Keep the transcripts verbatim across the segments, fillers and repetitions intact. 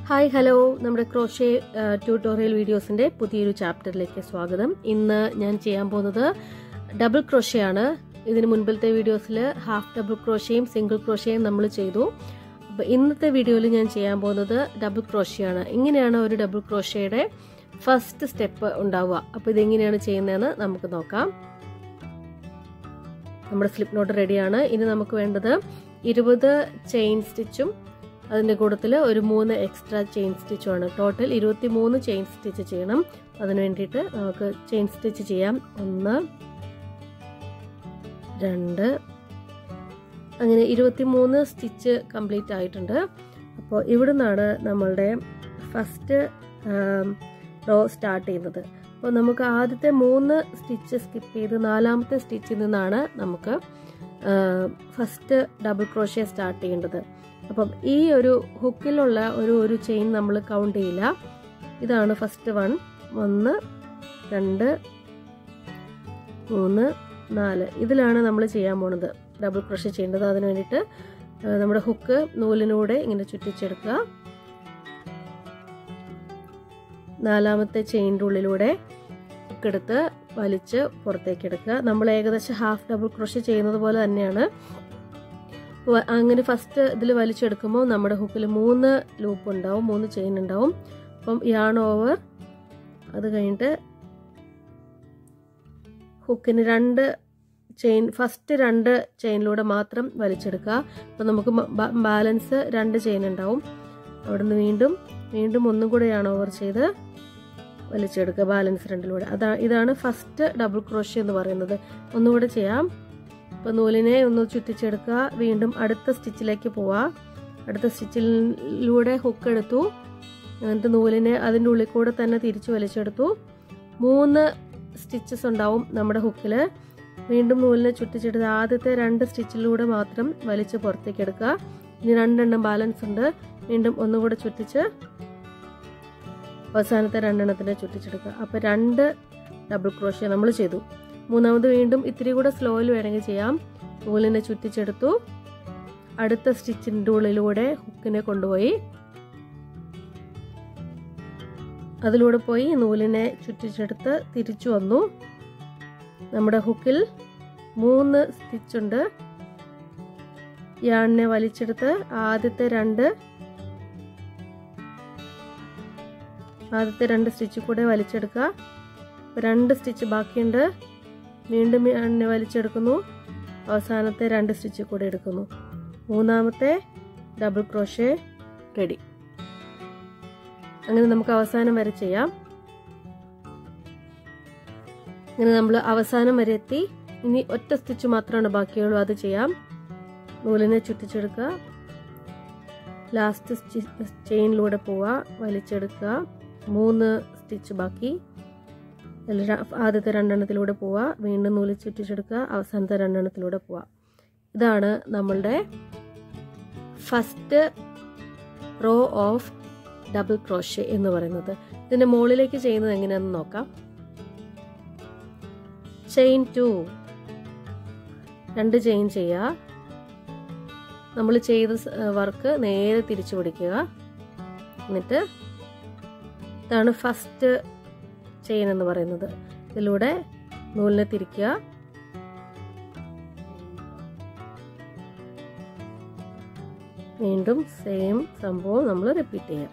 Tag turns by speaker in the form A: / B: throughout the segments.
A: Hi hello നമ്മുടെ crochet tutorial വീഡിയോസിൻ്റെ പുതിയൊരു ചാപ്റ്ററിലേക്ക് സ്വാഗതം. ഇന്ന് ഞാൻ ചെയ്യാൻ പോകുന്നത് ഡബിൾ ക്രോഷേ ആണ്. ഇതിന് മുൻപിലത്തെ വീഡിയോസിൽ ഹാഫ് ഡബിൾ ക്രോഷയും സിംഗിൾ ക്രോഷയും നമ്മൾ ചെയ്തു. അപ്പോൾ ഇന്നത്തെ വീഡിയോയിൽ ഞാൻ ചെയ്യാൻ പോകുന്നത് ഡബിൾ ക്രോഷേ ആണ്. ഇങ്ങനെയാണ് ഒരു ഡബിൾ ക്രോഷയുടെ ഫസ്റ്റ് സ്റ്റെപ്പ് ഉണ്ടാവുക. അപ്പോൾ ഇതെങ്ങനെയാണ് ചെയ്യുന്നതെന്ന് നമുക്ക് നോക്കാം. നമ്മുടെ സ്ലിപ്പ് നോട്ട് റെഡിയാണ്. ഇനി നമുക്ക് വേണ്ടത് ഇരുപത് ചെയിൻ സ്റ്റിച്ചും അതിൻ്റെ കൂട്ടത്തിൽ ഒരു മൂന്ന് എക്സ്ട്രാ ചെയിൻ സ്റ്റിച്ചുമാണ്. ടോട്ടൽ ഇരുപത്തി മൂന്ന് ചെയിൻ സ്റ്റിച്ച് ചെയ്യണം. അതിന് വേണ്ടിയിട്ട് നമുക്ക് ചെയിൻ സ്റ്റിച്ച് ചെയ്യാം. ഒന്ന്, രണ്ട്, അങ്ങനെ ഇരുപത്തി മൂന്ന് സ്റ്റിച്ച് കംപ്ലീറ്റ് ആയിട്ടുണ്ട്. അപ്പോൾ ഇവിടെ നിന്നാണ് നമ്മളുടെ ഫസ്റ്റ് റോ സ്റ്റാർട്ട് ചെയ്യുന്നത്. അപ്പോൾ നമുക്ക് ആദ്യത്തെ മൂന്ന് സ്റ്റിച്ച് സ്കിപ്പ് ചെയ്ത് നാലാമത്തെ സ്റ്റിച്ചിൽ നിന്നാണ് നമുക്ക് ഫസ്റ്റ് ഡബിൾ ക്രോഷേ സ്റ്റാർട്ട് ചെയ്യേണ്ടത്. അപ്പം ഈ ഒരു ഹുക്കിലുള്ള ഒരു ഒരു ചെയിൻ നമ്മൾ കൗണ്ട് ചെയ്യില്ല. ഇതാണ് ഫസ്റ്റ് വൺ. ഒന്ന്, രണ്ട്, മൂന്ന്, നാല്. ഇതിലാണ് നമ്മൾ ചെയ്യാൻ പോണത് ഡബിൾ ക്രോഷേ ചെയ്യേണ്ടത്. അതിന് വേണ്ടിയിട്ട് നമ്മുടെ ഹുക്ക് നൂലിനൂടെ ഇങ്ങനെ ചുറ്റിച്ചെടുക്കുക. നാലാമത്തെ ചെയിൻ്റെ ഉള്ളിലൂടെ ഹുക്കെടുത്ത് വലിച്ച് പുറത്തേക്ക് എടുക്കുക. നമ്മൾ ഏകദേശം ഹാഫ് ഡബിൾ ക്രോഷേ ചെയ്യുന്നത് പോലെ തന്നെയാണ്. അങ്ങനെ ഫസ്റ്റ് ഇതിൽ വലിച്ചെടുക്കുമ്പോൾ നമ്മുടെ ഹുക്കിൽ മൂന്ന് ലൂപ്പ് ഉണ്ടാവും, മൂന്ന് ചെയിൻ ഉണ്ടാവും. അപ്പം യാൺ ഓവർ, അത് കഴിഞ്ഞിട്ട് ഹുക്കിന് രണ്ട് ചെയിൻ ഫസ്റ്റ് രണ്ട് ചെയിനിലൂടെ മാത്രം വലിച്ചെടുക്കുക. അപ്പം നമുക്ക് ബാലൻസ് രണ്ട് ചെയിൻ ഉണ്ടാവും. അവിടുന്ന് വീണ്ടും വീണ്ടും ഒന്നും കൂടെ യാൺ ഓവർ ചെയ്ത് വലിച്ചെടുക്കുക ബാലൻസ് രണ്ടിലൂടെ. അതാ ഇതാണ് ഫസ്റ്റ് ഡബിൾ ക്രോഷേ എന്ന് പറയുന്നത്. ഒന്നുകൂടെ ചെയ്യാം. അപ്പോൾ നൂലിനെ ഒന്ന് ചുറ്റിച്ചെടുക്കുക. വീണ്ടും അടുത്ത സ്റ്റിച്ചിലേക്ക് പോവുക. അടുത്ത സ്റ്റിച്ചിലൂടെ ഹുക്ക് എടുത്തു. എന്നിട്ട് നൂലിനെ അതിൻ്റെ ഉള്ളിൽ കൂടെ തന്നെ തിരിച്ചു വലിച്ചെടുത്തു. മൂന്ന് സ്റ്റിച്ചസ് ഉണ്ടാവും നമ്മുടെ ഹുക്കിൽ. വീണ്ടും നൂലിനെ ചുറ്റിച്ചെടുത്ത് ആദ്യത്തെ രണ്ട് സ്റ്റിച്ചിലൂടെ മാത്രം വലിച്ച് പുറത്തേക്ക് എടുക്കുക. ഇനി രണ്ടെണ്ണം ബാലൻസ് ഉണ്ട്. വീണ്ടും ഒന്നുകൂടെ ചുറ്റിച്ച് അവസാനത്തെ രണ്ടെണ്ണത്തിനെ ചുറ്റിച്ചെടുക്കുക. അപ്പോൾ രണ്ട് ഡബിൾ ക്രോഷേ നമ്മൾ ചെയ്തു. മൂന്നാമത് വീണ്ടും ഇത്തിരി കൂടെ സ്ലോയിൽ വേണമെങ്കിൽ ചെയ്യാം. നൂലിനെ ചുറ്റിച്ചെടുത്തു. അടുത്ത സ്റ്റിച്ചിൻ്റെ ഉള്ളിലൂടെ ഹുക്കിനെ കൊണ്ടുപോയി അതിലൂടെ പോയി നൂലിനെ ചുറ്റിച്ചെടുത്ത് തിരിച്ചു വന്നു. നമ്മുടെ ഹുക്കിൽ മൂന്ന് സ്റ്റിച്ചുണ്ട്. യാണിനെ വലിച്ചെടുത്ത് ആദ്യത്തെ രണ്ട് ആദ്യത്തെ രണ്ട് സ്റ്റിച്ച് കൂടെ വലിച്ചെടുക്കുക. രണ്ട് സ്റ്റിച്ച് ബാക്കിയുണ്ട്. വീണ്ടും യാണിനെ വലിച്ചെടുക്കുന്നു. അവസാനത്തെ രണ്ട് സ്റ്റിച്ച് കൂടെ എടുക്കുന്നു. മൂന്നാമത്തെ ഡബിൾ ക്രോഷേ റെഡി. അങ്ങനെ നമുക്ക് അവസാനം വരെ ചെയ്യാം. അങ്ങനെ നമ്മൾ അവസാനം വരെ എത്തി. ഇനി ഒറ്റ സ്റ്റിച്ച് മാത്രമാണ് ബാക്കിയുള്ളൂ. അത് ചെയ്യാം. നൂലിനെ ചുറ്റിച്ചെടുക്കുക. ലാസ്റ്റ് ചെയിനിലൂടെ പോവുക, വലിച്ചെടുക്കുക. മൂന്ന് സ്റ്റിച്ച് ബാക്കി. ആദ്യത്തെ രണ്ടെണ്ണത്തിലൂടെ പോവുക. വീണ്ടും നൂല് ചുറ്റിച്ചെടുക്കുക. അവസാനത്തെ രണ്ടെണ്ണത്തിലൂടെ പോവുക. ഇതാണ് നമ്മളുടെ first row of double crochet എന്ന് പറയുന്നത്. ഇതിൻ്റെ മുകളിലേക്ക് ചെയ്യുന്നത് എങ്ങനെയാണെന്ന് നോക്കാം. ചെയിൻ ടു, രണ്ട് ചെയിൻ ചെയ്യുക. നമ്മൾ ചെയ്ത വർക്ക് നേരെ തിരിച്ചു പിടിക്കുക. എന്നിട്ട് ഇതാണ് ഫസ്റ്റ് ചെയിൻ എന്ന് പറയുന്നത്. ഇതിലൂടെ നൂലിനെ തിരിക്കുക. വീണ്ടും സെയിം സംഭവം നമ്മൾ റിപ്പീറ്റ് ചെയ്യാം.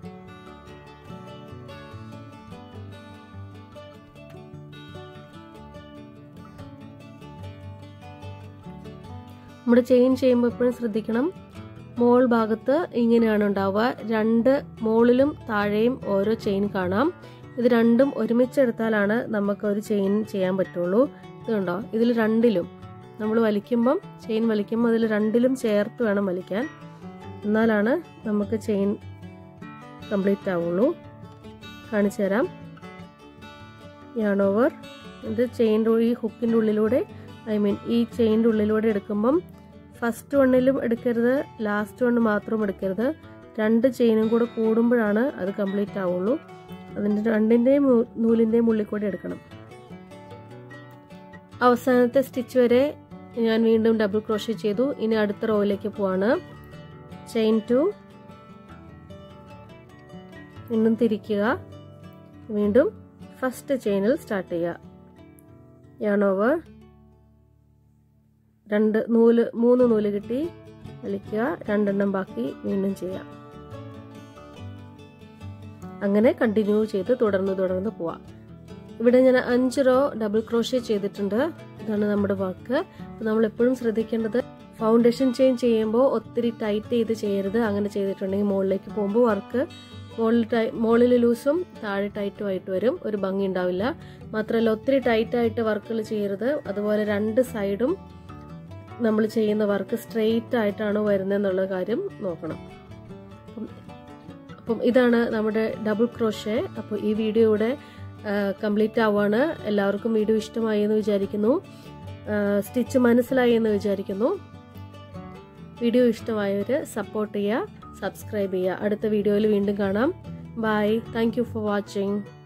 A: നമ്മുടെ ചെയിൻ ചെയ്യുമ്പോൾ എപ്പോഴും ശ്രദ്ധിക്കണം, മോൾ ഭാഗത്ത് ഇങ്ങനെയാണ് ഉണ്ടാവുക. രണ്ട് മോളിലും താഴെയും ഓരോ ചെയിൻ കാണാം. ഇത് രണ്ടും ഒരുമിച്ചെടുത്താലാണ് നമുക്ക് ഒരു ചെയിൻ ചെയ്യാൻ പറ്റുള്ളൂ. ഇത് കണ്ടോ, ഇതിൽ രണ്ടിലും നമ്മൾ വലിക്കുമ്പം ചെയിൻ വലിക്കുമ്പോൾ അതിൽ രണ്ടിലും ചേർത്ത് വേണം വലിക്കാൻ. എന്നാലാണ് നമുക്ക് ചെയിൻ കംപ്ലീറ്റ് ആവുള്ളൂ. കാണിച്ചു തരാം. യാൺ ഓവർ, ഇത് ചെയിൻ്റെ ഈ ഹുക്കിൻ്റെ ഉള്ളിലൂടെ ഐ മീൻ ഈ ചെയിൻ്റെ ഉള്ളിലൂടെ എടുക്കുമ്പം ഫസ്റ്റ് വണ്ണിലും എടുക്കരുത്, ലാസ്റ്റ് വണ്ണ് മാത്രം എടുക്കരുത്. രണ്ട് ചെയിനും കൂടെ കൂടുമ്പോഴാണ് അത് കംപ്ലീറ്റ് ആവുള്ളൂ. അതിൻ്റെ രണ്ടിൻ്റെയും നൂലിൻ്റെയും ഉള്ളിൽ കൂടെ എടുക്കണം. അവസാനത്തെ സ്റ്റിച്ച് വരെ ഞാൻ വീണ്ടും ഡബിൾ ക്രോഷേ ചെയ്തു. ഇനി അടുത്ത റോയിലേക്ക് പോവാണ്. ചെയിൻ ടു, വീണ്ടും തിരിക്കുക. വീണ്ടും ഫസ്റ്റ് ചെയിനിൽ സ്റ്റാർട്ട് ചെയ്യുക. യാൺ ഓവർ രണ്ട് നൂല് മൂന്ന് നൂല് കിട്ടി വലിക്കുക. രണ്ടെണ്ണം ബാക്കി വീണ്ടും ചെയ്യാം. അങ്ങനെ കണ്ടിന്യൂ ചെയ്ത് തുടർന്ന് തുടർന്ന് പോവാം. ഇവിടെ ഞാൻ അഞ്ച് റോ ഡബിൾ ക്രോഷേ ചെയ്തിട്ടുണ്ട്. ഇതാണ് നമ്മുടെ വർക്ക്. നമ്മൾ എപ്പോഴും ശ്രദ്ധിക്കേണ്ടത് ഫൗണ്ടേഷൻ ചെയിൻ ചെയ്യുമ്പോൾ ഒത്തിരി ടൈറ്റ് ചെയ്ത് ചെയ്യരുത്. അങ്ങനെ ചെയ്തിട്ടുണ്ടെങ്കിൽ മുകളിലേക്ക് പോകുമ്പോൾ വർക്ക് മുകളിൽ ടൈ മുകളിൽ ലൂസും താഴെ ടൈറ്റും ആയിട്ട് വരും. ഒരു ഭംഗി ഉണ്ടാവില്ല. മാത്രമല്ല ഒത്തിരി ടൈറ്റായിട്ട് വർക്കുകൾ ചെയ്യരുത്. അതുപോലെ രണ്ട് സൈഡും നമ്മൾ ചെയ്യുന്ന വർക്ക് സ്ട്രെയിറ്റ് ആയിട്ടാണോ വരുന്നതെന്നുള്ള കാര്യം നോക്കണം. അപ്പം ഇതാണ് നമ്മുടെ ഡബിൾ ക്രോഷേ. അപ്പോൾ ഈ വീഡിയോ ഇവിടെ കംപ്ലീറ്റ് ആവുകയാണ്. എല്ലാവർക്കും വീഡിയോ ഇഷ്ടമായി എന്ന് വിചാരിക്കുന്നു. സ്റ്റിച്ച് മനസ്സിലായി എന്ന് വിചാരിക്കുന്നു. വീഡിയോ ഇഷ്ടമായവർ സപ്പോർട്ട് ചെയ്യുക, സബ്സ്ക്രൈബ് ചെയ്യുക. അടുത്ത വീഡിയോയിൽ വീണ്ടും കാണാം. Bye. Thank you for watching.